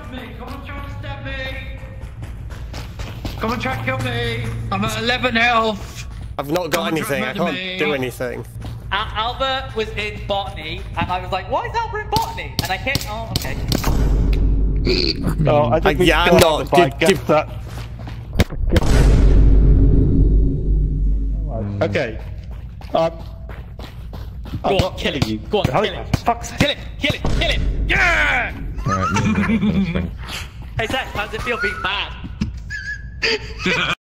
stab me! Come on, try to stab me! Come on, try to kill me! I'm at 11 health! I've not got anything, I can't do anything. Albert was in botany, and I was like, why is Albert in botany? And I hit. Oh, okay. No, I think we I'm not. Give that. Okay. Go on, kill him. Go on, kill him. Kill him! Kill him! Kill him! Yeah! Alright, Hey, Zach, how does it feel being mad?